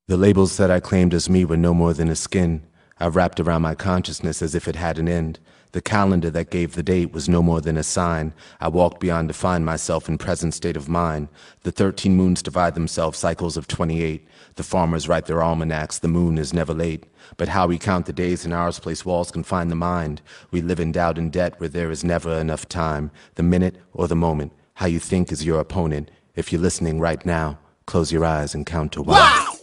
The labels that I claimed as me were no more than a skin I wrapped around my consciousness as if it had an end. The calendar that gave the date was no more than a sign I walked beyond to find myself in present state of mind. The 13 moons divide themselves cycles of 28. The farmers write their almanacs, the moon is never late. But how we count the days and hours place walls confine the mind. We live in doubt and debt where there is never enough time. The minute or the moment, how you think is your opponent. If you're listening right now, close your eyes and count to one. Wow!